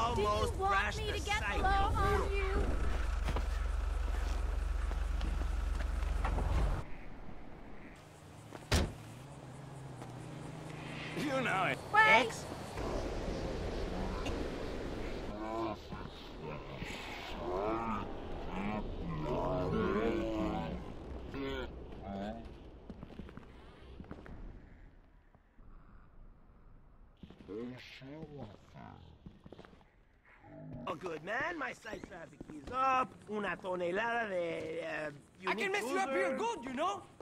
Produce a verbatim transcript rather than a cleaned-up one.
almost Do you want crashed me the to get site. low on you? You know it. Wait. X? Oh, good, man. My site traffic is up. Una tonelada de... Uh, I can mess you up real good, you know?